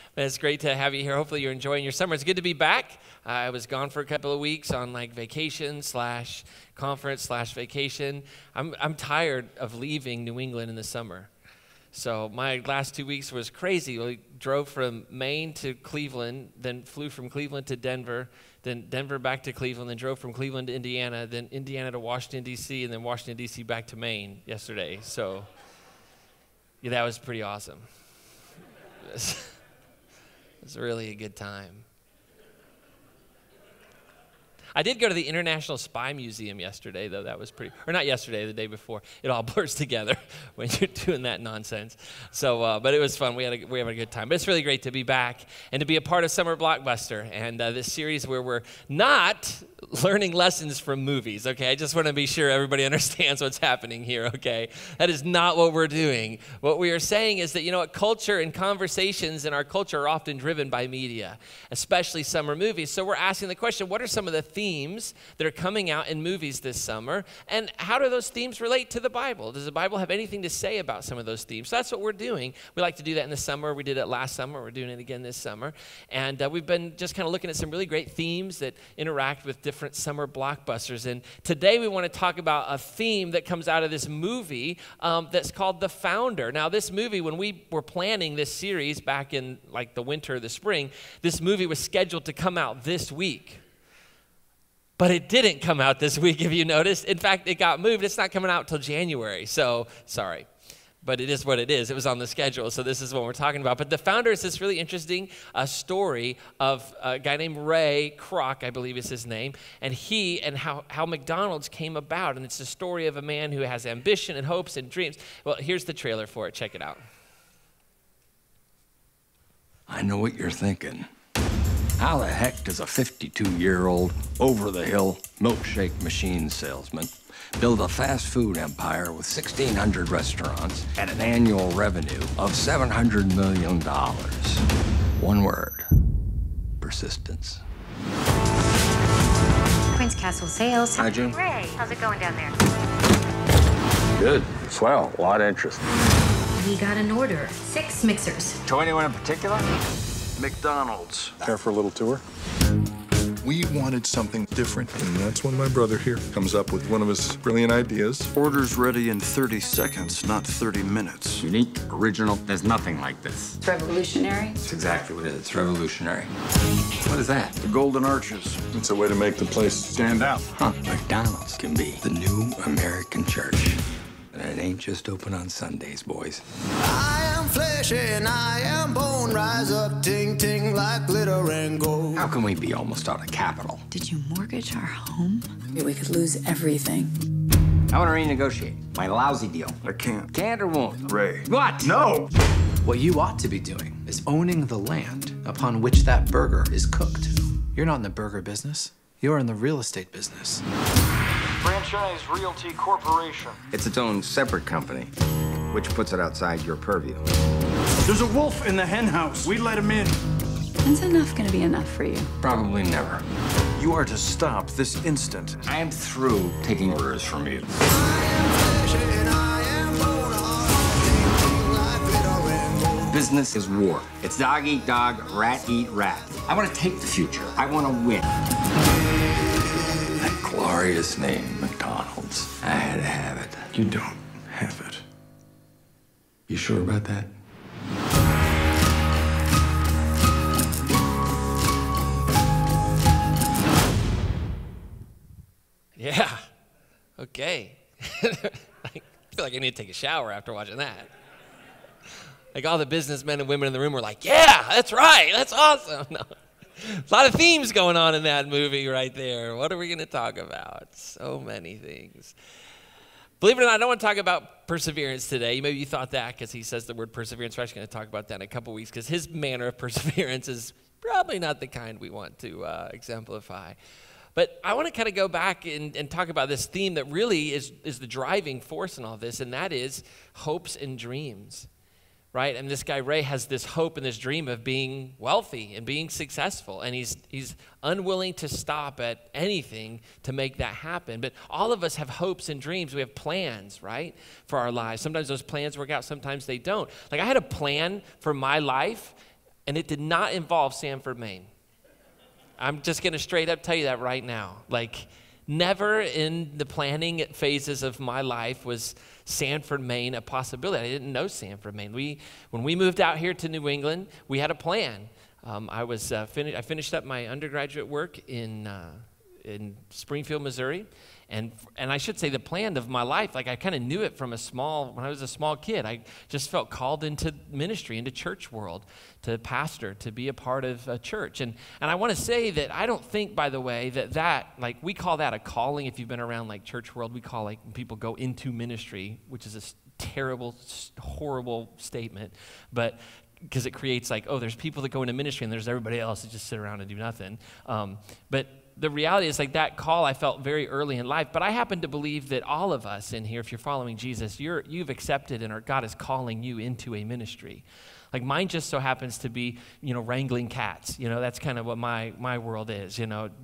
It's great to have you here. Hopefully you're enjoying your summer. It's good to be back. I was gone for a couple of weeks on like vacation / conference / vacation. I'm tired of leaving New England in the summer. So my last 2 weeks was crazy. We drove from Maine to Cleveland, then flew from Cleveland to Denver, then Denver back to Cleveland, then drove from Cleveland to Indiana, then Indiana to Washington, D.C., and then Washington, D.C. back to Maine yesterday. So yeah, that was pretty awesome. It was really a good time. I did go to the International Spy Museum yesterday, though. That was pretty, or not yesterday, the day before. It all blurs together when you're doing that nonsense. So, but it was fun. We had a good time. But it's really great to be back and to be a part of Summer Blockbuster and this series where we're not learning lessons from movies, okay? I just want to be sure everybody understands what's happening here, okay? That is not what we're doing. What we are saying is that, you know what, culture and conversations in our culture are often driven by media, especially summer movies. So we're asking the question, what are some of the themes that are coming out in movies this summer, and how do those themes relate to the Bible? Does the Bible have anything to say about some of those themes? So that's what we're doing. We like to do that in the summer. We did it last summer. We're doing it again this summer. And we've been just kind of looking at some really great themes that interact with different summer blockbusters. And today we want to talk about a theme that comes out of this movie that's called The Founder. Now, this movie, when we were planning this series back in like the winter or the spring, this movie was scheduled to come out this week. But it didn't come out this week, if you noticed. In fact, it got moved. It's not coming out till January, so sorry. But it is what it is. It was on the schedule, so this is what we're talking about. But The Founder is this really interesting story of a guy named Ray Kroc, I believe is his name, and how McDonald's came about. And it's the story of a man who has ambition and hopes and dreams. Well, here's the trailer for it. Check it out. I know what you're thinking. How the heck does a 52-year-old, over-the-hill milkshake machine salesman build a fast food empire with 1,600 restaurants and an annual revenue of $700 million? One word: persistence. Prince Castle Sales. Hi, June. Ray, how's it going down there? Good. Swell. A lot of interest. We got an order. 6 mixers. To anyone in particular? McDonald's. Care for a little tour? We wanted something different, and that's when my brother here comes up with one of his brilliant ideas. Orders ready in 30 seconds, not 30 minutes. Unique, original. There's nothing like this. It's revolutionary. It's exactly what it is. It's revolutionary. What is that? The Golden Arches. It's a way to make the place stand out. Huh. McDonald's can be the new American church. And it ain't just open on Sundays, boys. I am flesh and I am bone. Rise up, ting ting like glitter and gold. How can we be almost out of capital? Did you mortgage our home? We could lose everything. I want to renegotiate my lousy deal. I can't. Can't or won't? Ray. What? No! What you ought to be doing is owning the land upon which that burger is cooked. You're not in the burger business. You're in the real estate business. Franchise Realty Corporation. It's its own separate company, which puts it outside your purview. There's a wolf in the hen house. We let him in. When's enough gonna be enough for you? Probably never. You are to stop this instant. I am through taking orders from you. Business is war. It's dog eat dog, rat eat rat. I want to take the future. I want to win. That glorious name, McDonald's. I had to have it. You don't have it. You sure about that? Yeah. Okay. I feel like I need to take a shower after watching that. Like all the businessmen and women in the room were like, yeah, that's right. That's awesome. No. A lot of themes going on in that movie right there. What are we going to talk about? So many things. Believe it or not, I don't want to talk about perseverance today. Maybe you thought that because he says the word perseverance. We're actually going to talk about that in a couple weeks because his manner of perseverance is probably not the kind we want to exemplify. But I want to kind of go back and talk about this theme that really is the driving force in all this, and that is hopes and dreams. Right? And this guy, Ray, has this hope and this dream of being wealthy and being successful. And he's unwilling to stop at anything to make that happen. But all of us have hopes and dreams. We have plans, right, for our lives. Sometimes those plans work out. Sometimes they don't. Like I had a plan for my life and it did not involve Sanford, Maine. I'm just going to straight up tell you that right now. Like, never in the planning phases of my life was Sanford, Maine a possibility. I didn't know Sanford, Maine. When we moved out here to New England, we had a plan. I finished up my undergraduate work in Springfield, Missouri, and I should say the plan of my life, like I kind of knew it when I was a small kid. I just felt called into ministry, into church world, to pastor, to be a part of a church. And I want to say that I don't think, by the way, that like we call that a calling. If you've been around like church world, we call like when people go into ministry, which is a terrible, horrible statement, but because it creates like, oh, there's people that go into ministry and there's everybody else that just sit around and do nothing. But the reality is like that call I felt very early in life, but I happen to believe that all of us in here, if you're following Jesus, you've accepted and God is calling you into a ministry. Like mine just so happens to be, wrangling cats. That's kind of what my world is.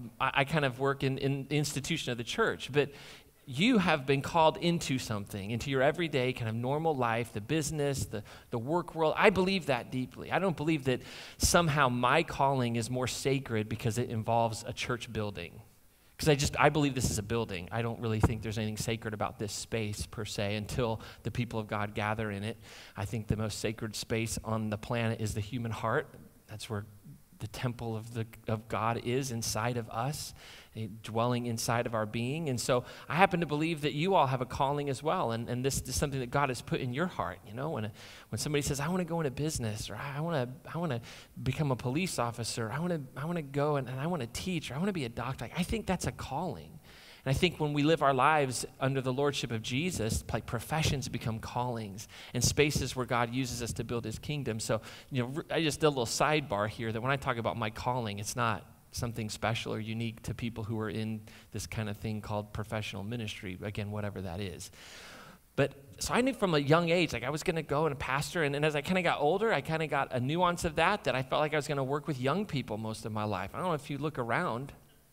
I kind of work in the institution of the church, but you have been called into something, into your everyday kind of normal life, the business, the work world. I believe that deeply. I don't believe that somehow my calling is more sacred because it involves a church building. Because I believe this is a building. I don't really think there's anything sacred about this space per se until the people of God gather in it. I think the most sacred space on the planet is the human heart. That's where the temple of God is inside of us, dwelling inside of our being. And so I happen to believe that you all have a calling as well, and this is something that God has put in your heart. When somebody says, I want to go into business, or I want to become a police officer, I want to go and I want to teach, or I want to be a doctor, I think that's a calling. And I think when we live our lives under the lordship of Jesus, like professions become callings and spaces where God uses us to build his kingdom. So, I just did a little sidebar here that when I talk about my calling, it's not something special or unique to people who are in this kind of thing called professional ministry, again, whatever that is. But so I knew from a young age, like I was going to go and pastor, and as I kind of got older, I kind of got a nuance of that I felt like I was going to work with young people most of my life. I don't know if you look around.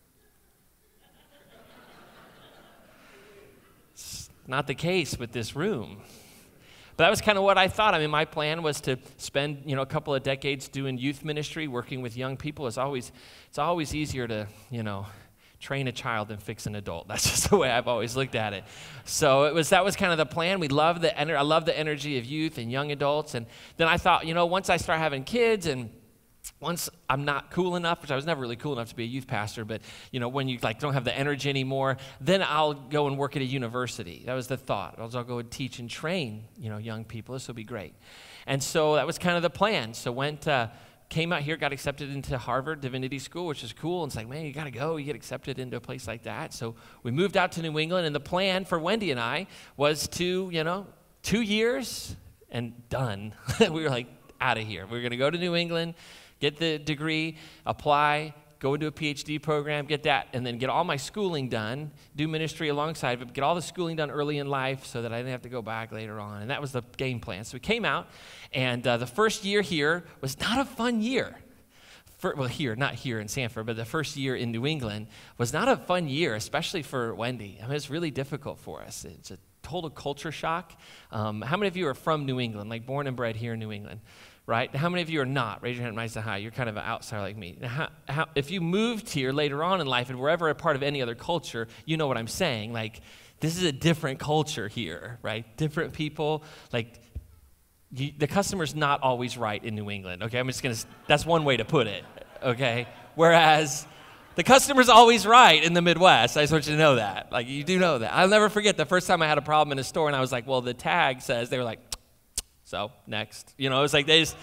Not the case with this room. But that was kind of what I thought. I mean, my plan was to spend, a couple of decades doing youth ministry, working with young people. It's always easier to, train a child than fix an adult. That's just the way I've always looked at it. So that was kind of the plan. I love the energy of youth and young adults. And then I thought, once I start having kids and once I'm not cool enough, which I was never really cool enough to be a youth pastor, but when you don't have the energy anymore, then I'll go and work at a university. That was the thought. I'll go and teach and train, young people. This will be great. And so that was kind of the plan. So came out here, got accepted into Harvard Divinity School, which is cool. And it's like, man, you got to go. You get accepted into a place like that. So we moved out to New England, and the plan for Wendy and I was to, 2 years and done. We were like, out of here. We were going to go to New England, get the degree, apply, go into a PhD program, get that, and then get all my schooling done, do ministry alongside, but get all the schooling done early in life so that I didn't have to go back later on. And that was the game plan. So we came out, and the first year here was not a fun year. Not here in Sanford, but the first year in New England was not a fun year, especially for Wendy. I mean, it's really difficult for us. It's a total culture shock. How many of you are from New England, like born and bred here in New England? Right? How many of you are not? Raise your hand, nice and high. You're kind of an outsider like me. Now, if you moved here later on in life and were ever a part of any other culture, you know what I'm saying. Like, this is a different culture here, right? Different people. Like, the customer's not always right in New England, okay? That's one way to put it, okay? Whereas the customer's always right in the Midwest. I just want you to know that. Like, you do know that. I'll never forget the first time I had a problem in a store, and I was like, well, the tag says, they were like, so, next. It was like they just,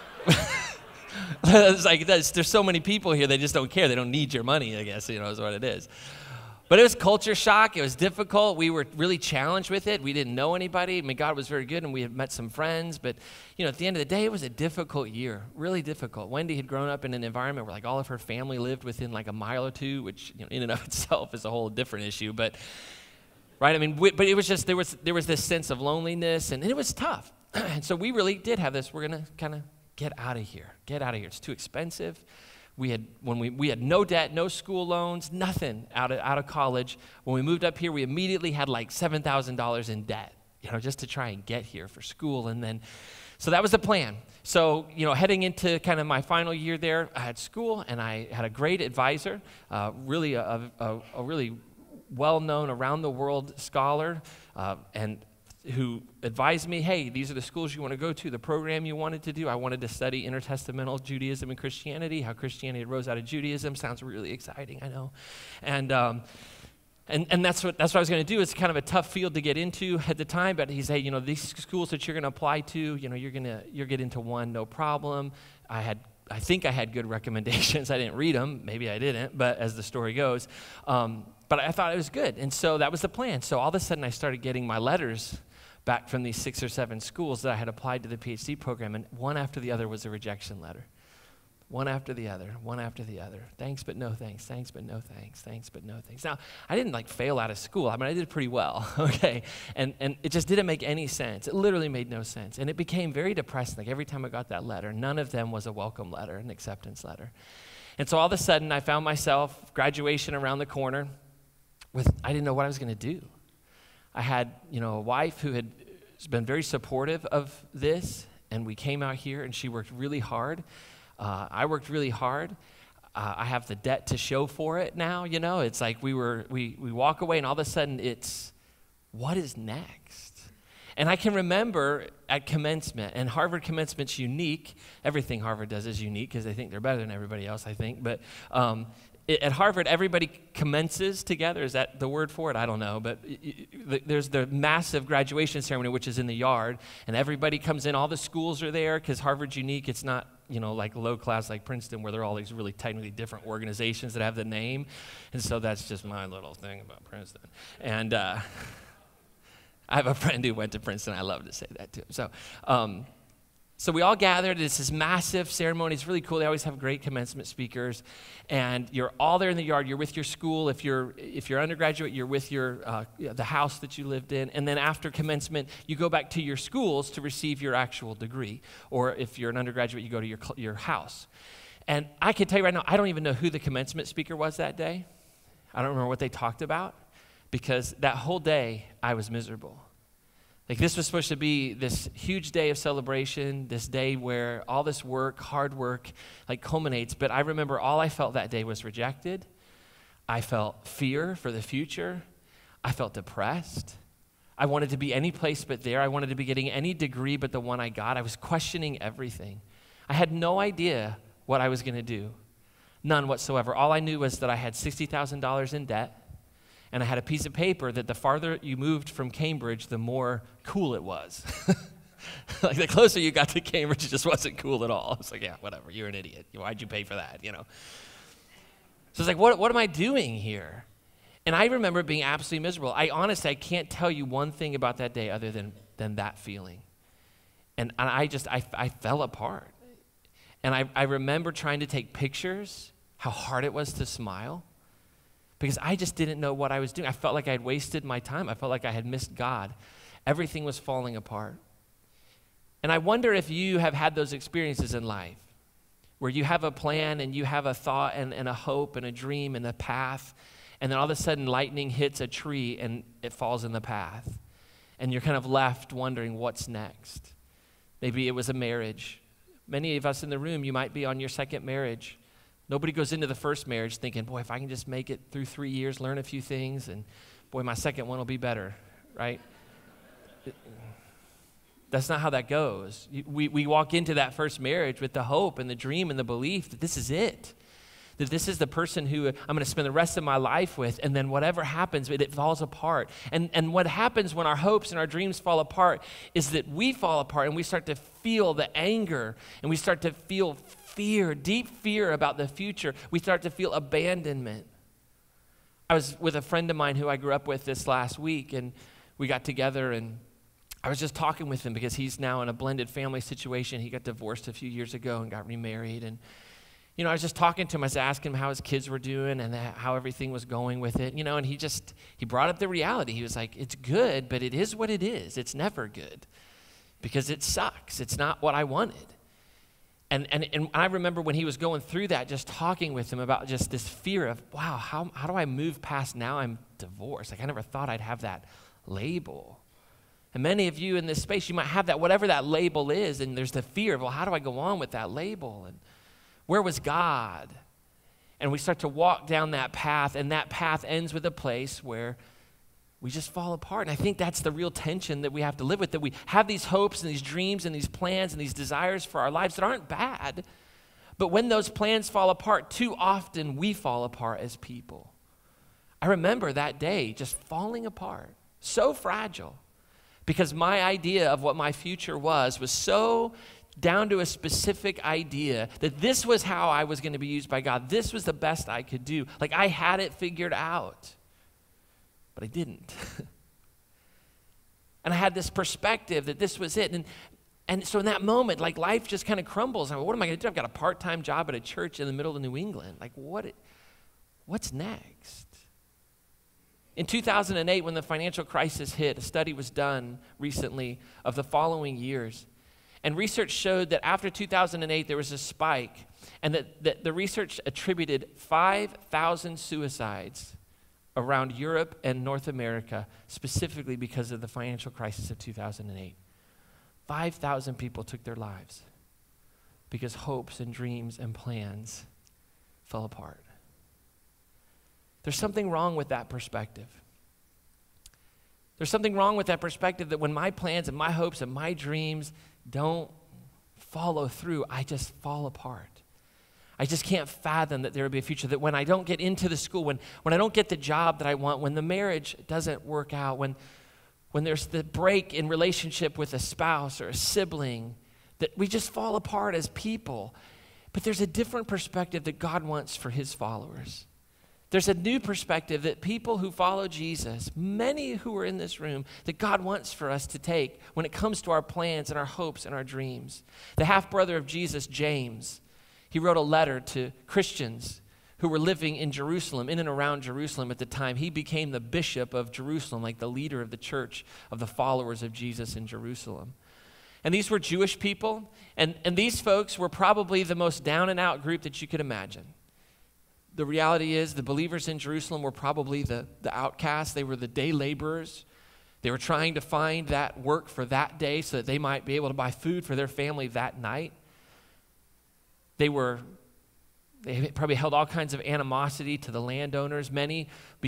it's like there's so many people here, they just don't care. They don't need your money, I guess, is what it is. But it was culture shock. It was difficult. We were really challenged with it. We didn't know anybody. I mean, God was very good, and we had met some friends. But, at the end of the day, it was a difficult year, really difficult. Wendy had grown up in an environment where, like, all of her family lived within, like, a mile or two, which, in and of itself is a whole different issue. But, right, I mean, but it was just, there was this sense of loneliness, and it was tough. And so we really did have this, we're going to kind of get out of here. Get out of here. It's too expensive. We had no debt, no school loans, nothing out of college. When we moved up here, we immediately had like $7,000 in debt, just to try and get here for school. And then So that was the plan. So, heading into kind of my final year there, I had school, and I had a great advisor, really a really well-known around-the-world scholar, and who advised me, hey, these are the schools you want to go to, the program you wanted to do. I wanted to study intertestamental Judaism and Christianity, how Christianity arose out of Judaism. Sounds really exciting, I know. And that's what I was going to do. It's kind of a tough field to get into at the time, but he said, these schools that you're going to apply to, you're get into one, no problem. I think I had good recommendations. I didn't read them. Maybe I didn't, but as the story goes. But I thought it was good, and so that was the plan. So all of a sudden, I started getting my letters back from these 6 or 7 schools that I had applied to the PhD program, and one after the other was a rejection letter. One after the other, one after the other. Thanks, but no thanks. Thanks, but no thanks. Thanks, but no thanks. Now, I didn't fail out of school. I mean, I did pretty well, okay? And it just didn't make any sense. It literally made no sense. And it became very depressing. Every time I got that letter, none of them was a welcome letter, an acceptance letter. And so all of a sudden, I found myself, graduation around the corner, I didn't know what I was going to do. I had, a wife who had been very supportive of this, and we came out here, and she worked really hard. I worked really hard. I have the debt to show for it now, It's like we walk away, and all of a sudden it's, what is next? And I can remember at commencement, and Harvard commencement's unique. Everything Harvard does is unique because they think they're better than everybody else, I think. But at Harvard, everybody commences together. Is that the word for it? I don't know. But there's the massive graduation ceremony, which is in the yard, and everybody comes in. All the schools are there because Harvard's unique. It's not, like low class like Princeton, where there are all these really technically different organizations that have the name. And so that's just my little thing about Princeton. And I have a friend who went to Princeton. I love to say that too. So we all gathered. It's this massive ceremony. It's really cool. They always have great commencement speakers, and you're all there in the yard. You're with your school. If you're undergraduate, you're with the house that you lived in. And then after commencement, you go back to your schools to receive your actual degree. Or if you're an undergraduate, you go to your house. And I can tell you right now, I don't even know who the commencement speaker was that day. I don't remember what they talked about, because that whole day I was miserable. This was supposed to be this huge day of celebration, this day where all this work, hard work, culminates. But I remember all I felt that day was rejected. I felt fear for the future. I felt depressed. I wanted to be any place but there. I wanted to be getting any degree but the one I got. I was questioning everything. I had no idea what I was going to do. None whatsoever. All I knew was that I had $60,000 in debt. And I had a piece of paper that the farther you moved from Cambridge, the more cool it was. The closer you got to Cambridge, it just wasn't cool at all. It's yeah, whatever, you're an idiot. Why'd you pay for that, So it's what am I doing here? And I remember being absolutely miserable. I can't tell you one thing about that day other than that feeling. And I fell apart. And I remember trying to take pictures, how hard it was to smile. Because I just didn't know what I was doing. I felt like I had wasted my time. I felt like I had missed God. Everything was falling apart. And I wonder if you have had those experiences in life where you have a plan and you have a thought and a hope and a dream and a path, and then all of a sudden lightning hits a tree and it falls in the path. And you're kind of left wondering what's next. Maybe it was a marriage. Many of us in the room, you might be on your second marriage. Nobody goes into the first marriage thinking, boy, if I can just make it through 3 years, learn a few things, and boy, my second one will be better, right? That's not how that goes. We walk into that first marriage with the hope and the dream and the belief that this is it, that this is the person who I'm going to spend the rest of my life with, and then whatever happens, it falls apart. And what happens when our hopes and our dreams fall apart is that we fall apart and we start to feel the anger, and we start to feel fear, deep fear about the future. We start to feel abandonment. I was with a friend of mine who I grew up with this last week, and we got together, and I was just talking with him because he's now in a blended family situation. He got divorced a few years ago and got remarried, and I was just talking to him. I was asking him how his kids were doing and how everything was going with it, and he brought up the reality. He was like, it's good, but it is what it is. It's never good because it sucks. It's not what I wanted. And I remember when he was going through that, just talking with him about just this fear of, wow, how do I move past now I'm divorced? I never thought I'd have that label. And many of you in this space, you might have that, whatever that label is, and there's the fear of, well, how do I go on with that label? And where was God? And we start to walk down that path, and that path ends with a place where we just fall apart. And I think that's the real tension that we have to live with, that we have these hopes and these dreams and these plans and these desires for our lives that aren't bad. But when those plans fall apart, too often we fall apart as people. I remember that day just falling apart, so fragile, because my idea of what my future was so down to a specific idea that this was how I was going to be used by God. This was the best I could do. Like I had it figured out, but I didn't. And I had this perspective that this was it. And so in that moment, like life just kind of crumbles. I mean, what am I going to do? I've got a part-time job at a church in the middle of New England. Like what's next? In 2008, when the financial crisis hit, a study was done recently of the following years. And research showed that after 2008, there was a spike, and that the research attributed 5,000 suicides around Europe and North America, specifically because of the financial crisis of 2008. 5,000 people took their lives because hopes and dreams and plans fell apart. There's something wrong with that perspective. There's something wrong with that perspective that when my plans and my hopes and my dreams don't follow through, I just fall apart. I just can't fathom that there will be a future, that when I don't get into the school, when I don't get the job that I want, when the marriage doesn't work out, when there's the break in relationship with a spouse or a sibling, that we just fall apart as people. But there's a different perspective that God wants for his followers. There's a new perspective that people who follow Jesus, many who are in this room, that God wants for us to take when it comes to our plans and our hopes and our dreams. The half-brother of Jesus, James, he wrote a letter to Christians who were living in Jerusalem, in and around Jerusalem at the time. He became the bishop of Jerusalem, like the leader of the church of the followers of Jesus in Jerusalem. And these were Jewish people, and these folks were probably the most down-and-out group that you could imagine. The reality is the believers in Jerusalem were probably the outcasts. They were the day laborers. They were trying to find that work for that day so that they might be able to buy food for their family that night. They probably held all kinds of animosity to the landowners. Many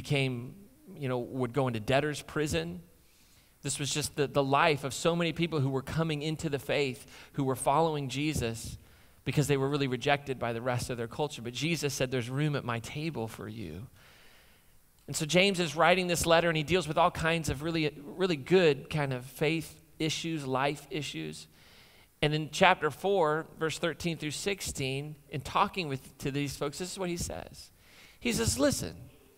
would go into debtor's prison. This was just the life of so many people who were coming into the faith, who were following Jesus, because they were really rejected by the rest of their culture. But Jesus said, there's room at my table for you. And so James is writing this letter, and he deals with all kinds of really, really good kind of faith issues, life issues. And in chapter 4, verse 13 through 16, in talking to these folks, this is what he says. He says, listen,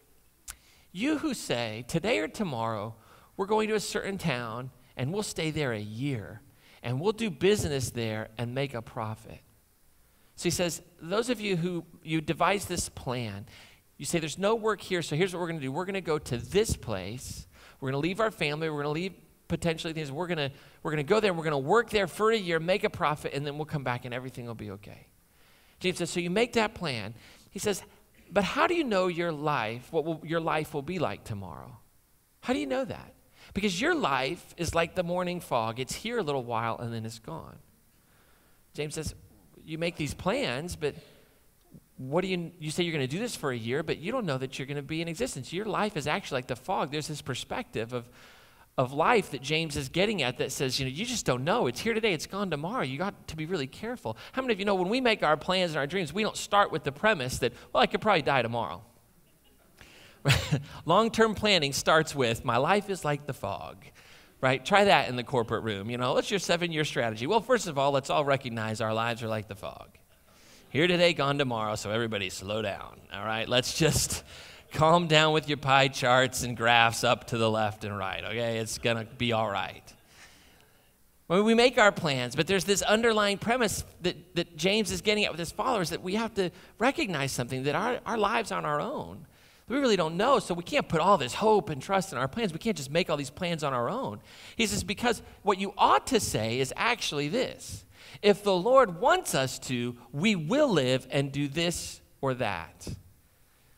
you who say, today or tomorrow, we're going to a certain town, and we'll stay there a year, and we'll do business there and make a profit. So he says, those of you who you devise this plan, you say there's no work here, so here's what we're going to do. We're going to go to this place. We're going to leave our family. We're going to leave potentially things. We're going to go there, and we're going to work there for a year, make a profit, and then we'll come back, and everything will be okay. James says, so you make that plan. He says, but how do you know your life, your life will be like tomorrow? How do you know that? Because your life is like the morning fog. It's here a little while, and then it's gone. James says, you make these plans, but what do you say you're going to do this for a year, but you don't know that you're going to be in existence. Your life is actually like the fog. There's this perspective of life that James is getting at that says, you just don't know. It's here today. It's gone tomorrow. You got to be really careful. How many of you know when we make our plans and our dreams, we don't start with the premise that, well, I could probably die tomorrow. Long-term planning starts with, my life is like the fog. Right? Try that in the corporate room. What's your 7-year strategy? Well, first of all, let's all recognize our lives are like the fog. Here today, gone tomorrow, so everybody slow down. All right? Let's just calm down with your pie charts and graphs up to the left and right. Okay? It's going to be all right. When we make our plans, but there's this underlying premise that James is getting at with his followers, that we have to recognize something, that our lives aren't our own. We really don't know, so we can't put all this hope and trust in our plans. We can't just make all these plans on our own. He says, because what you ought to say is actually this. If the Lord wants us to, we will live and do this or that.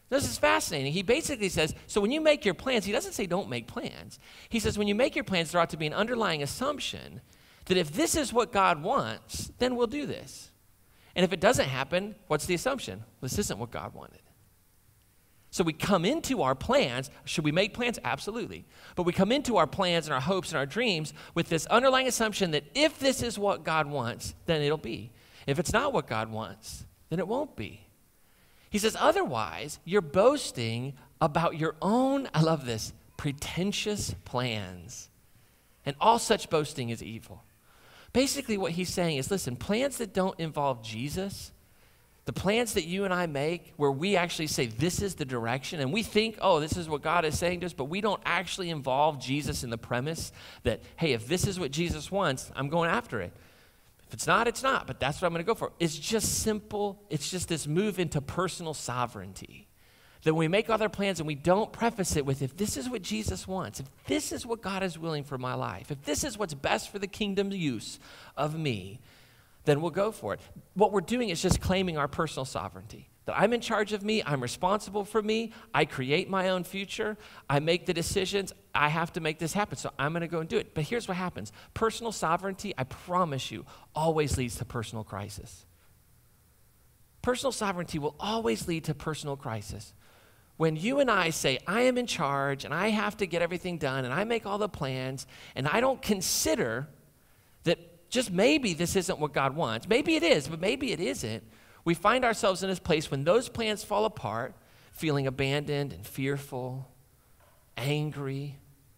This is fascinating. He basically says, so when you make your plans, he doesn't say don't make plans. He says when you make your plans, there ought to be an underlying assumption that if this is what God wants, then we'll do this. And if it doesn't happen, what's the assumption? This isn't what God wanted. So we come into our plans. Should we make plans? Absolutely. But we come into our plans and our hopes and our dreams with this underlying assumption that if this is what God wants, then it'll be. If it's not what God wants, then it won't be. He says, otherwise, you're boasting about your own, I love this, pretentious plans. And all such boasting is evil. Basically, what he's saying is, listen, plans that don't involve Jesus, the plans that you and I make where we actually say this is the direction and we think, oh, this is what God is saying to us, but we don't actually involve Jesus in the premise that, hey, if this is what Jesus wants, I'm going after it. If it's not, it's not, but that's what I'm going to go for. It's just simple. It's just this move into personal sovereignty. That when we make other plans and we don't preface it with, if this is what Jesus wants, if this is what God is willing for my life, if this is what's best for the kingdom's use of me, then we'll go for it. What we're doing is just claiming our personal sovereignty. That I'm in charge of me, I'm responsible for me, I create my own future, I make the decisions, I have to make this happen, so I'm going to go and do it. But here's what happens. Personal sovereignty, I promise you, always leads to personal crisis. Personal sovereignty will always lead to personal crisis. When you and I say, I am in charge, and I have to get everything done, and I make all the plans, and I don't consider that just maybe this isn't what God wants. Maybe it is, but maybe it isn't. We find ourselves in this place when those plans fall apart, feeling abandoned and fearful, angry.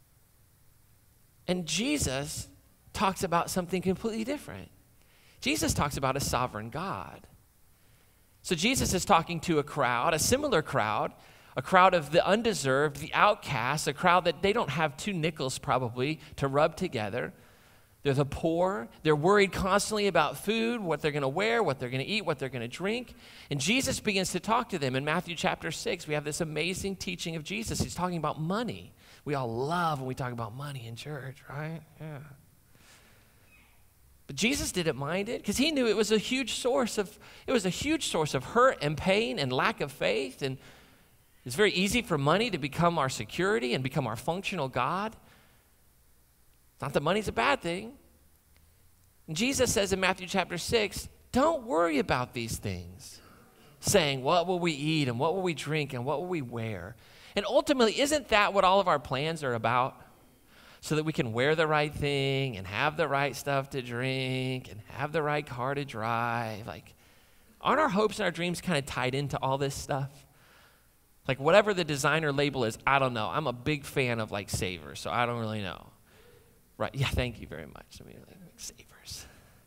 And Jesus talks about something completely different. Jesus talks about a sovereign God. So Jesus is talking to a crowd, a similar crowd, a crowd of the undeserved, the outcasts, a crowd that they don't have 2 nickels probably to rub together. They're the poor. They're worried constantly about food, what they're going to wear, what they're going to eat, what they're going to drink. And Jesus begins to talk to them. In Matthew chapter 6, we have this amazing teaching of Jesus. He's talking about money. We all love when we talk about money in church, right? Yeah. But Jesus didn't mind it because he knew it was a huge source of hurt and pain and lack of faith. And it's very easy for money to become our security and become our functional God. Not that money's a bad thing. And Jesus says in Matthew chapter 6, don't worry about these things, saying, what will we eat and what will we drink and what will we wear? And ultimately, isn't that what all of our plans are about? So that we can wear the right thing and have the right stuff to drink and have the right car to drive. Like, aren't our hopes and our dreams kind of tied into all this stuff? Like whatever the designer label is, I don't know. I'm a big fan of like Savers, so I don't really know. Right, yeah, thank you very much. I mean, like Savers.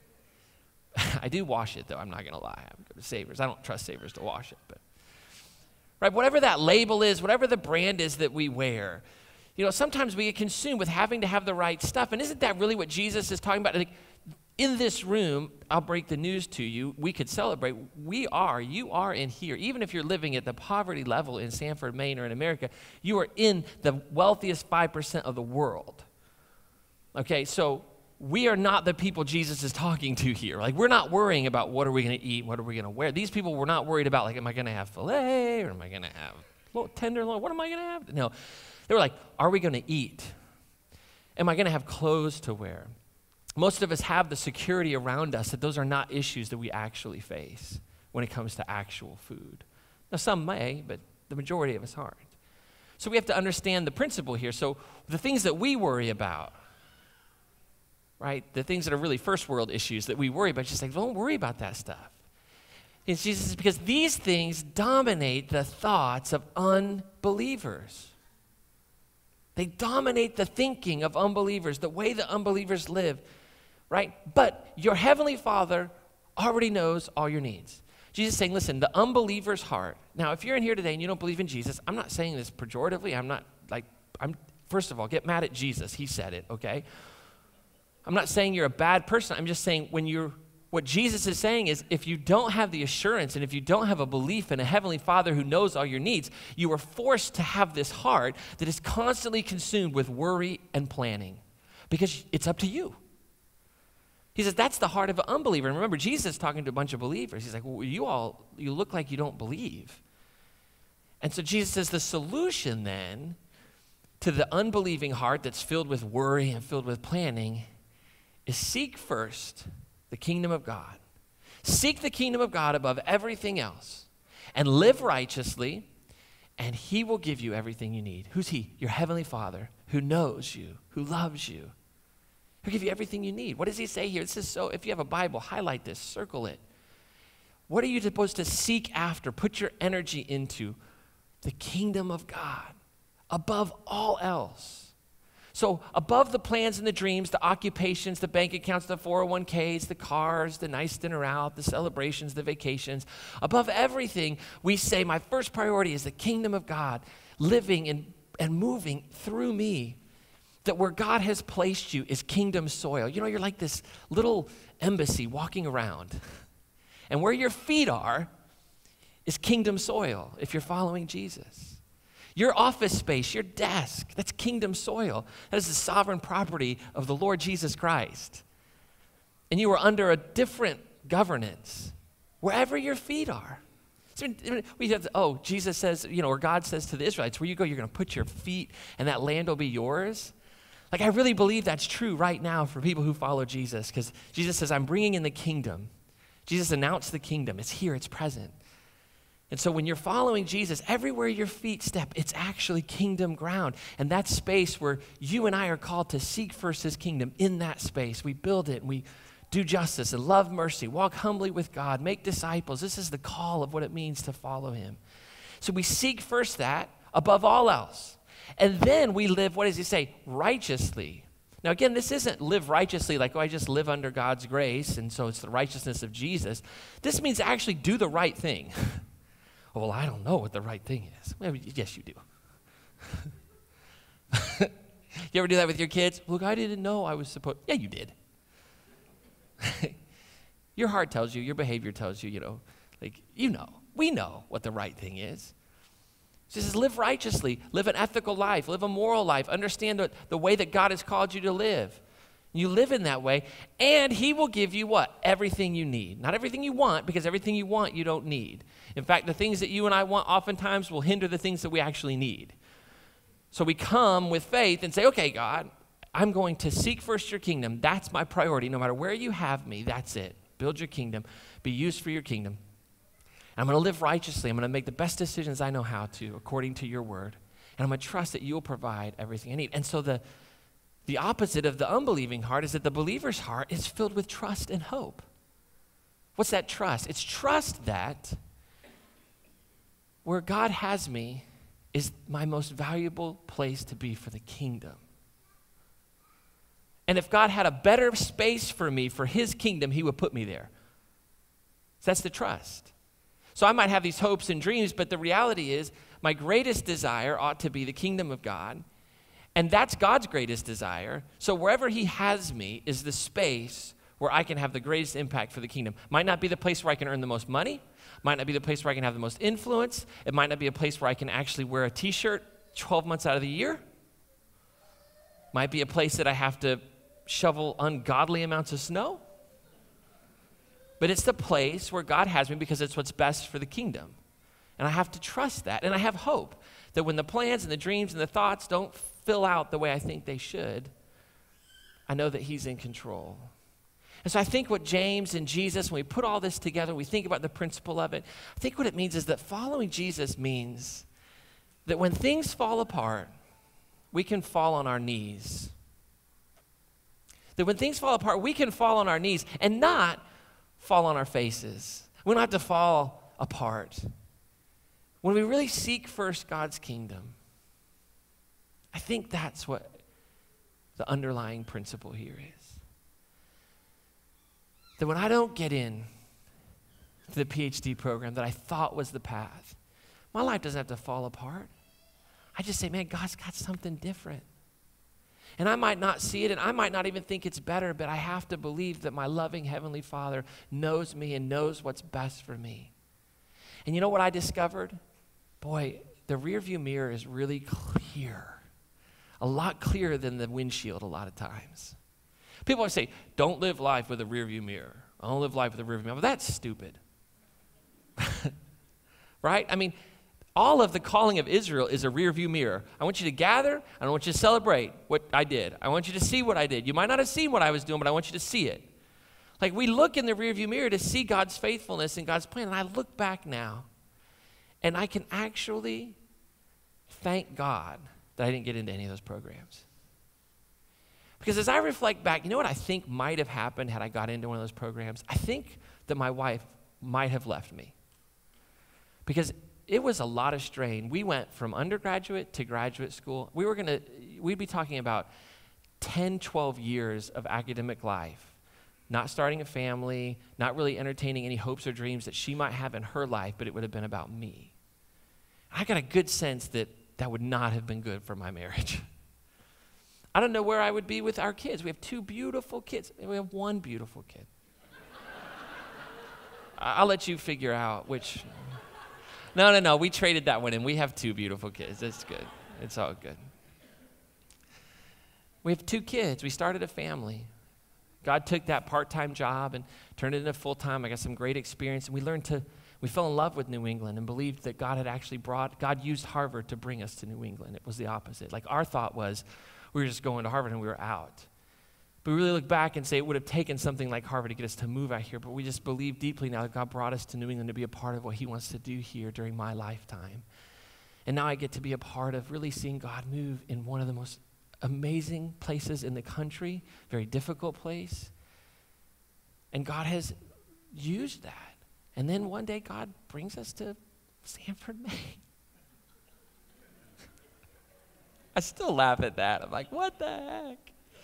I do wash it though, I'm not going to lie. I go to Savers. I don't trust Savers to wash it, but right, whatever that label is, whatever the brand is that we wear, you know, sometimes we get consumed with having to have the right stuff. And isn't that really what Jesus is talking about? Like, in this room, I'll break the news to you, we could celebrate. You are in here. Even if you're living at the poverty level in Sanford, Maine, or in America, you are in the wealthiest 5% of the world. Okay, so we are not the people Jesus is talking to here. Like, we're not worrying about what are we going to eat, what are we going to wear. These people were not worried about, like, am I going to have filet, or am I going to have a little tenderloin? What am I going to have? No, they were like, are we going to eat? Am I going to have clothes to wear? Most of us have the security around us that those are not issues that we actually face when it comes to actual food. Now, some may, but the majority of us aren't. So we have to understand the principle here. So the things that we worry about, right, the things that are really first world issues that we worry about, just like, don't worry about that stuff. It's Jesus, because these things dominate the thoughts of unbelievers. They dominate the thinking of unbelievers, the way that unbelievers live, right? But your heavenly Father already knows all your needs. Jesus is saying, listen, the unbeliever's heart. Now, if you're in here today and you don't believe in Jesus, I'm not saying this pejoratively. First of all, get mad at Jesus. He said it, okay? I'm not saying you're a bad person. I'm just saying what Jesus is saying is if you don't have the assurance and if you don't have a belief in a heavenly Father who knows all your needs, you are forced to have this heart that is constantly consumed with worry and planning because it's up to you. He says that's the heart of an unbeliever. And remember, Jesus is talking to a bunch of believers. He's like, well, you look like you don't believe. And so Jesus says the solution then to the unbelieving heart that's filled with worry and filled with planning is seek first the kingdom of God. Seek the kingdom of God above everything else and live righteously, and he will give you everything you need. Who's he? Your heavenly Father who knows you, who loves you. He'll give you everything you need. What does he say here? This is so, if you have a Bible, highlight this, circle it. What are you supposed to seek after? Put your energy into the kingdom of God above all else. So above the plans and the dreams, the occupations, the bank accounts, the 401ks, the cars, the nice dinner out, the celebrations, the vacations, above everything, we say my first priority is the kingdom of God, living and moving through me. That where God has placed you is kingdom soil. You know, you're like this little embassy walking around. And where your feet are is kingdom soil if you're following Jesus. Your office space, your desk, that's kingdom soil. That is the sovereign property of the Lord Jesus Christ. And you are under a different governance wherever your feet are. So we have to, Jesus says, or God says to the Israelites, where you go, you're going to put your feet and that land will be yours. Like, I really believe that's true right now for people who follow Jesus, because Jesus says, I'm bringing in the kingdom. Jesus announced the kingdom. It's here, it's present. And so when you're following Jesus, everywhere your feet step, it's actually kingdom ground. And that space where you and I are called to seek first his kingdom, in that space, we build it and we do justice and love mercy, walk humbly with God, make disciples. This is the call of what it means to follow him. So we seek first that above all else. And then we live, what does he say? Righteously. Now again, this isn't live righteously like, I just live under God's grace and so it's the righteousness of Jesus. This means actually do the right thing. Well, I don't know what the right thing is. Well, yes, you do. You ever do that with your kids? Look, I didn't know I was supposed. Yeah, you did. Your heart tells you, your behavior tells you, we know what the right thing is. She says, live righteously, live an ethical life, live a moral life, understand the way that God has called you to live. You live in that way, and he will give you what? Everything you need. Not everything you want, because everything you want, you don't need. In fact, the things that you and I want oftentimes will hinder the things that we actually need. So we come with faith and say, okay, God, I'm going to seek first your kingdom. That's my priority. No matter where you have me, that's it. Build your kingdom. Be used for your kingdom. And I'm going to live righteously. I'm going to make the best decisions I know how to, according to your word. And I'm going to trust that you'll provide everything I need. And so the opposite of the unbelieving heart is that the believer's heart is filled with trust and hope. What's that trust? It's trust that where God has me is my most valuable place to be for the kingdom. And if God had a better space for me for his kingdom, he would put me there. So that's the trust. So I might have these hopes and dreams, but the reality is my greatest desire ought to be the kingdom of God. And that's God's greatest desire. So wherever he has me is the space where I can have the greatest impact for the kingdom. Might not be the place where I can earn the most money. Might not be the place where I can have the most influence. It might not be a place where I can actually wear a t-shirt 12 months out of the year. Might be a place that I have to shovel ungodly amounts of snow. But it's the place where God has me because it's what's best for the kingdom. And I have to trust that. And I have hope that when the plans and the dreams and the thoughts don't fill out the way I think they should, I know that he's in control. And so I think what James and Jesus, when we put all this together, we think about the principle of it, I think what it means is that following Jesus means that when things fall apart, we can fall on our knees. That when things fall apart, we can fall on our knees and not fall on our faces. We don't have to fall apart. When we really seek first God's kingdom, I think that's what the underlying principle here is. That when I don't get in to the PhD program that I thought was the path, my life doesn't have to fall apart. I just say, man, God's got something different. And I might not see it, and I might not even think it's better, but I have to believe that my loving Heavenly Father knows me and knows what's best for me. And you know what I discovered? Boy, the rearview mirror is really clear. A lot clearer than the windshield a lot of times. People always say, don't live life with a rearview mirror. I don't live life with a rearview mirror. Well, that's stupid. Right? I mean, All of the calling of Israel is a rear view mirror. I want you to gather. I don't want you to celebrate what I did. I want you to see what I did. You might not have seen what I was doing, but I want you to see it. Like, we look in the rear view mirror to see God's faithfulness and God's plan. And I look back now, and I can actually thank God that I didn't get into any of those programs. Because as I reflect back, you know what I think might have happened had I got into one of those programs? I think that my wife might have left me. Because it was a lot of strain. We went from undergraduate to graduate school. We'd be talking about 10, 12 years of academic life, not starting a family, not really entertaining any hopes or dreams that she might have in her life, but it would have been about me. I got a good sense that that would not have been good for my marriage. I don't know where I would be with our kids. We have 2 beautiful kids. We have 1 beautiful kid. I'll let you figure out which. No. We traded that one in. We have 2 beautiful kids. It's good. It's all good. We have 2 kids. We started a family. God took that part-time job and turned it into full-time. I got some great experience. And we fell in love with New England and believed that God used Harvard to bring us to New England. It was the opposite. Like, our thought was we were just going to Harvard and we were out. But we really look back and say it would have taken something like Harvard to get us to move out here, but we just believe deeply now that God brought us to New England to be a part of what he wants to do here during my lifetime. And now I get to be a part of really seeing God move in one of the most amazing places in the country, very difficult place. And God has used that. And then one day God brings us to Sanford, Maine. I still laugh at that. I'm like, what the heck?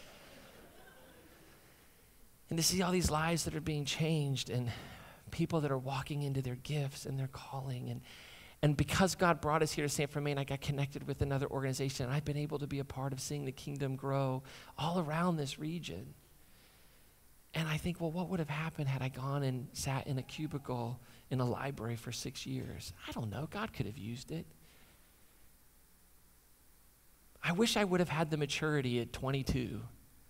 And to see all these lives that are being changed and people that are walking into their gifts and their calling. And because God brought us here to Sanford, Maine, I got connected with another organization. And I've been able to be a part of seeing the kingdom grow all around this region. And I think, well, what would have happened had I gone and sat in a cubicle in a library for 6 years? I don't know. God could have used it. I wish I would have had the maturity at 22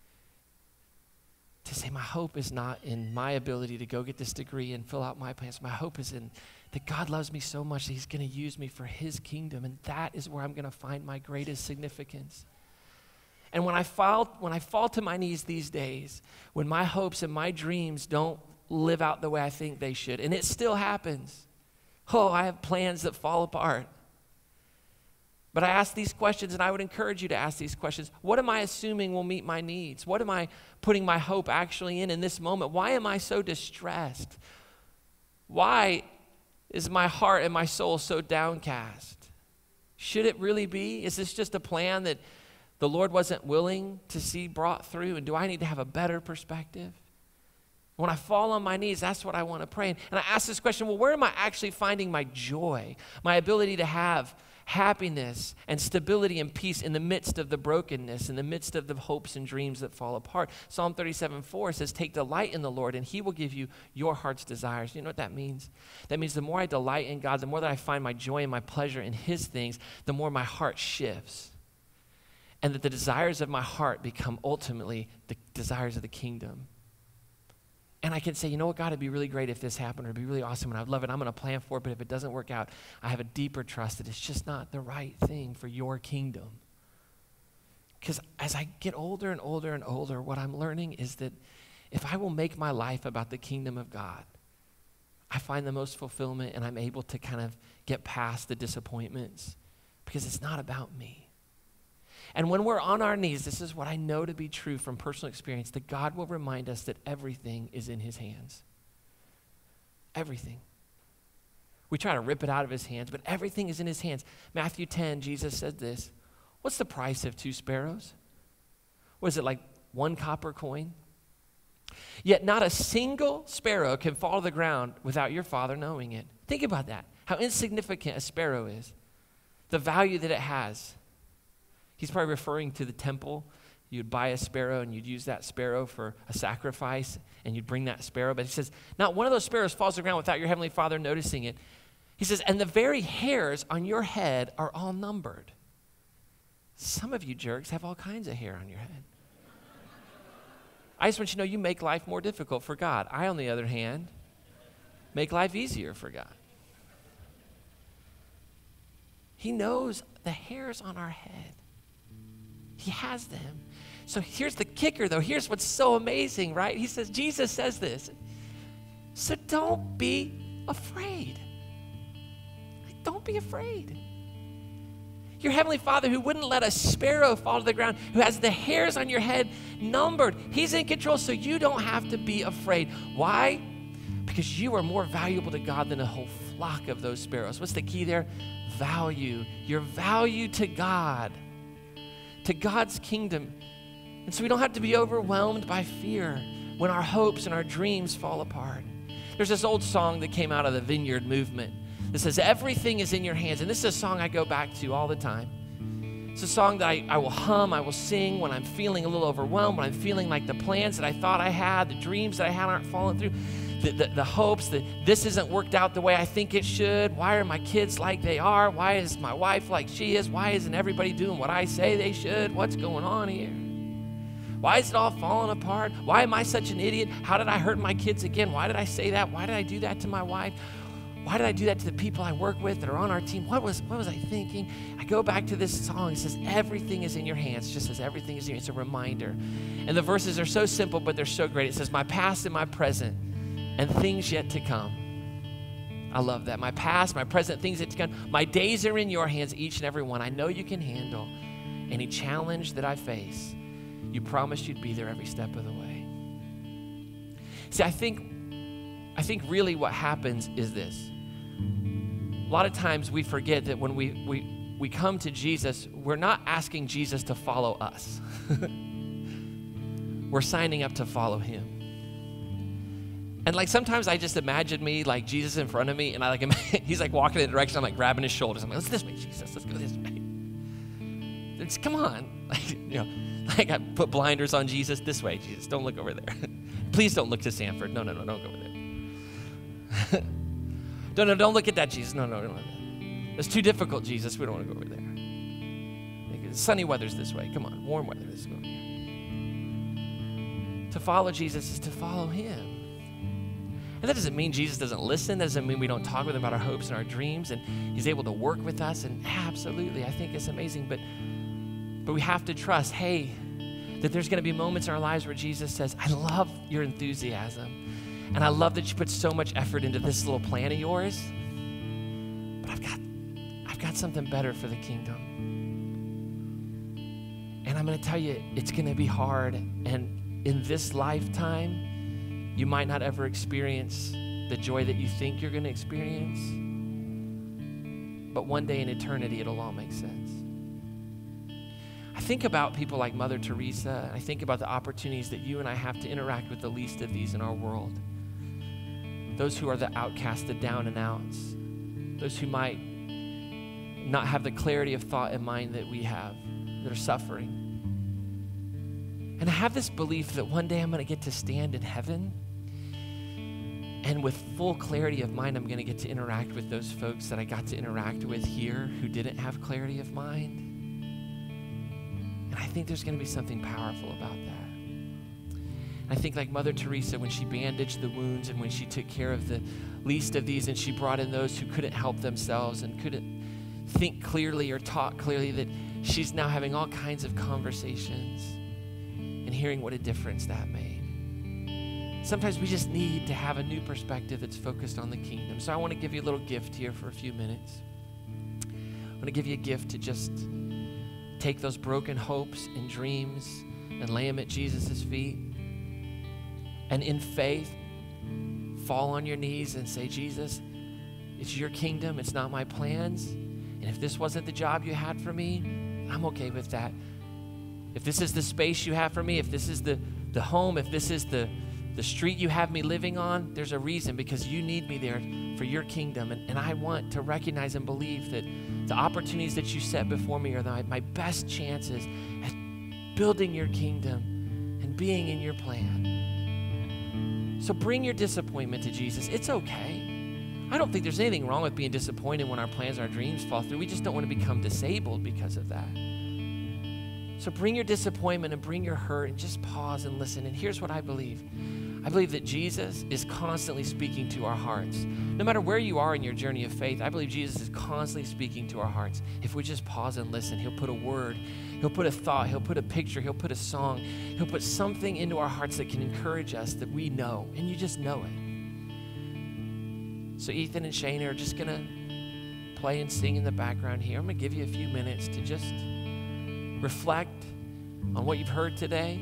to say my hope is not in my ability to go get this degree and fill out my plans. My hope is in that God loves me so much that he's going to use me for his kingdom, and that is where I'm going to find my greatest significance. And when I fall to my knees these days, when my hopes and my dreams don't live out the way I think they should, and it still happens. Oh, I have plans that fall apart. But I ask these questions, and I would encourage you to ask these questions. What am I assuming will meet my needs? What am I putting my hope actually in this moment? Why am I so distressed? Why is my heart and my soul so downcast? Should it really be? Is this just a plan that the Lord wasn't willing to see brought through? And do I need to have a better perspective? When I fall on my knees, that's what I want to pray. And I ask this question, well, where am I actually finding my joy, my ability to have happiness and stability and peace in the midst of the brokenness, in the midst of the hopes and dreams that fall apart? Psalm 37:4 says, take delight in the Lord and he will give you your heart's desires. You know what that means? That means the more I delight in God, the more that I find my joy and my pleasure in his things, the more my heart shifts. And that the desires of my heart become ultimately the desires of the kingdom. And I can say, you know what, God, it'd be really great if this happened, or it'd be really awesome, and I'd love it. I'm going to plan for it, but if it doesn't work out, I have a deeper trust that it's just not the right thing for your kingdom. Because as I get older and older and older, what I'm learning is that if I will make my life about the kingdom of God, I find the most fulfillment, and I'm able to kind of get past the disappointments because it's not about me. And when we're on our knees, this is what I know to be true from personal experience, that God will remind us that everything is in his hands. Everything. We try to rip it out of his hands, but everything is in his hands. Matthew 10, Jesus said this, what's the price of 2 sparrows? Was it like 1 copper coin? Yet not a single sparrow can fall to the ground without your Father knowing it. Think about that, how insignificant a sparrow is, the value that it has. He's probably referring to the temple. You'd buy a sparrow and you'd use that sparrow for a sacrifice and you'd bring that sparrow. But he says, not one of those sparrows falls to the ground without your heavenly Father noticing it. He says, and the very hairs on your head are all numbered. Some of you jerks have all kinds of hair on your head. I just want you to know you make life more difficult for God. I, on the other hand, make life easier for God. He knows the hairs on our head. He has them. So here's the kicker, though. Here's what's so amazing, right? He says, Jesus says this. So don't be afraid. Like, don't be afraid. Your Heavenly Father, who wouldn't let a sparrow fall to the ground, who has the hairs on your head numbered, He's in control, so you don't have to be afraid. Why? Because you are more valuable to God than a whole flock of those sparrows. What's the key there? Value. Your value to God, to God's kingdom. And so we don't have to be overwhelmed by fear when our hopes and our dreams fall apart. There's this old song that came out of the Vineyard movement that says, everything is in your hands. And this is a song I go back to all the time. It's a song that I will hum, I will sing when I'm feeling a little overwhelmed, when I'm feeling like the plans that I thought I had, the dreams that I had aren't falling through, the hopes that this isn't worked out the way I think it should. Why are my kids like they are? Why is my wife like she is? Why isn't everybody doing what I say they should? What's going on here? Why is it all falling apart? Why am I such an idiot? How did I hurt my kids again? Why did I say that? Why did I do that to my wife? Why did I do that to the people I work with that are on our team? What was I thinking? I go back to this song. It says, everything is in your hands. It just says, everything is in your hands. It's a reminder. And the verses are so simple, but they're so great. It says, my past and my present and things yet to come. I love that. My past, my present, things yet to come. My days are in your hands, each and every one. I know you can handle any challenge that I face. You promised you'd be there every step of the way. See, I think really what happens is this. A lot of times we forget that when we come to Jesus, we're not asking Jesus to follow us. We're signing up to follow him. And like sometimes I just imagine me like Jesus in front of me, and he's like walking in the direction, I'm like grabbing his shoulders. I'm like, let's this way, Jesus, let's go this way. Come on. Like I put blinders on Jesus. This way, Jesus, don't look over there. Please don't look to Sanford. No, don't go over there. Don't look at that, Jesus. No. It's too difficult, Jesus. We don't want to go over there. Sunny weather's this way. Come on, warm weather. Let's go over here. To follow Jesus is to follow him. And that doesn't mean Jesus doesn't listen. That doesn't mean we don't talk with him about our hopes and our dreams, and he's able to work with us. And absolutely, I think it's amazing. But we have to trust, hey, that there's going to be moments in our lives where Jesus says, I love your enthusiasm. And I love that you put so much effort into this little plan of yours. But I've got something better for the kingdom. And I'm going to tell you, it's going to be hard. And in this lifetime, you might not ever experience the joy that you think you're going to experience. But one day in eternity, it'll all make sense. I think about people like Mother Teresa. I think about the opportunities that you and I have to interact with the least of these in our world. Those who are the outcasts, the down and outs. Those who might not have the clarity of thought and mind that we have, that are suffering. And I have this belief that one day I'm going to get to stand in heaven, and with full clarity of mind, I'm going to get to interact with those folks that I got to interact with here who didn't have clarity of mind. And I think there's going to be something powerful about that. I think like Mother Teresa, when she bandaged the wounds and when she took care of the least of these, and she brought in those who couldn't help themselves and couldn't think clearly or talk clearly, that she's now having all kinds of conversations and hearing what a difference that made. Sometimes we just need to have a new perspective that's focused on the kingdom. So I want to give you a little gift here for a few minutes. I want to give you a gift to just take those broken hopes and dreams and lay them at Jesus' feet. And in faith, fall on your knees and say, Jesus, it's your kingdom. It's not my plans. And if this wasn't the job you had for me, I'm okay with that. If this is the space you have for me, if this is the home, if this is the street you have me living on, there's a reason, because you need me there for your kingdom. And I want to recognize and believe that the opportunities that you set before me are my best chances at building your kingdom and being in your plan. So bring your disappointment to Jesus. It's okay. I don't think there's anything wrong with being disappointed when our plans and our dreams fall through. We just don't want to become disabled because of that. So bring your disappointment and bring your hurt and just pause and listen. And here's what I believe. I believe that Jesus is constantly speaking to our hearts. No matter where you are in your journey of faith, I believe Jesus is constantly speaking to our hearts. If we just pause and listen, he'll put a word, he'll put a thought, he'll put a picture, he'll put a song, he'll put something into our hearts that can encourage us that we know, and you just know it. So Ethan and Shane are just gonna play and sing in the background here. I'm gonna give you a few minutes to just reflect on what you've heard today.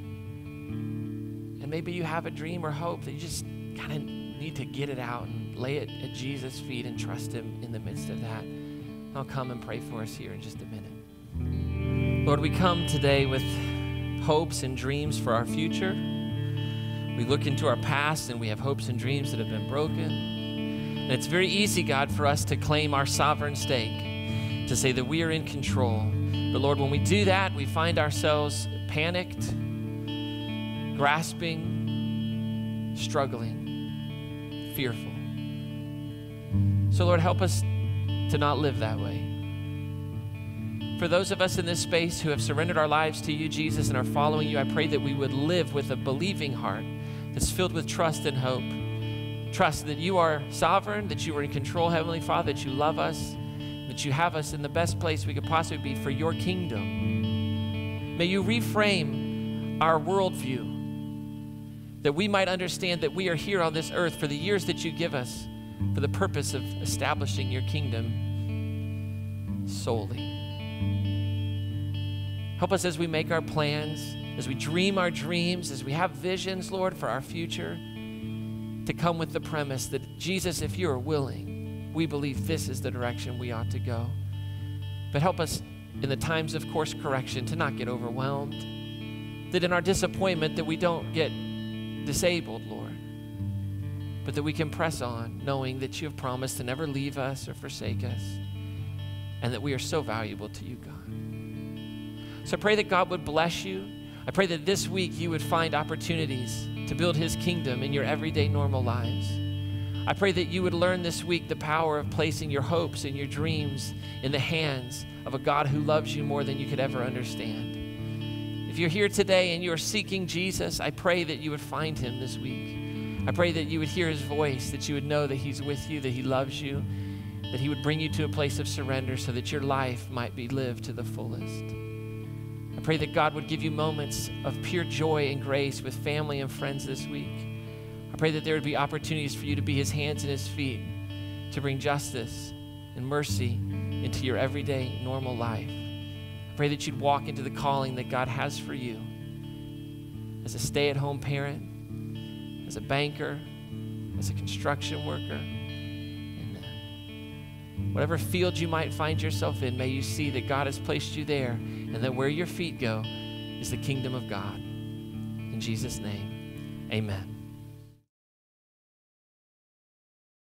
And maybe you have a dream or hope that you just kind of need to get it out and lay it at Jesus' feet and trust him in the midst of that. I'll come and pray for us here in just a minute. Lord, we come today with hopes and dreams for our future. We look into our past and we have hopes and dreams that have been broken. And it's very easy, God, for us to claim our sovereign stake, to say that we are in control. But Lord, when we do that, we find ourselves panicked, grasping, struggling, fearful. So Lord, help us to not live that way. For those of us in this space who have surrendered our lives to you, Jesus, and are following you, I pray that we would live with a believing heart that's filled with trust and hope. Trust that you are sovereign, that you are in control, Heavenly Father, that you love us, that you have us in the best place we could possibly be for your kingdom. May you reframe our worldview, that we might understand that we are here on this earth for the years that you give us for the purpose of establishing your kingdom solely. Help us as we make our plans, as we dream our dreams, as we have visions, Lord, for our future, to come with the premise that, Jesus, if you are willing, we believe this is the direction we ought to go. But help us in the times of course correction to not get overwhelmed, that in our disappointment that we don't get disabled, Lord, but that we can press on knowing that you have promised to never leave us or forsake us, and that we are so valuable to you, God. So I pray that God would bless you. I pray that this week you would find opportunities to build his kingdom in your everyday normal lives. I pray that you would learn this week the power of placing your hopes and your dreams in the hands of a God who loves you more than you could ever understand. If you're here today and you are seeking Jesus, I pray that you would find him this week. I pray that you would hear his voice, that you would know that he's with you, that he loves you, that he would bring you to a place of surrender so that your life might be lived to the fullest. I pray that God would give you moments of pure joy and grace with family and friends this week. I pray that there would be opportunities for you to be his hands and his feet, to bring justice and mercy into your everyday normal life. I pray that you'd walk into the calling that God has for you as a stay-at-home parent, as a banker, as a construction worker. And whatever field you might find yourself in, may you see that God has placed you there, and that where your feet go is the kingdom of God. In Jesus' name, amen.